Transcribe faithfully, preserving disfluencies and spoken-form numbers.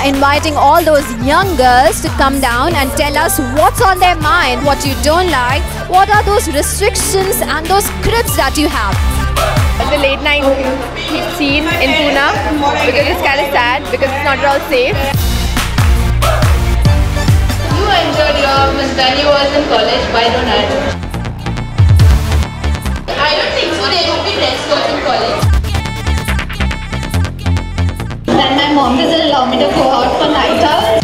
are inviting all those young girls to come down and tell us what's on their mind, what you don't like, what are those restrictions and those scripts that you have. The late night scene in Pune, because it's kind of sad, because it's not at all safe. You enjoyed your when you was in college, why don't I? I don't think so, there will be dress codes in college. And my mom doesn't allow me to go out for night out.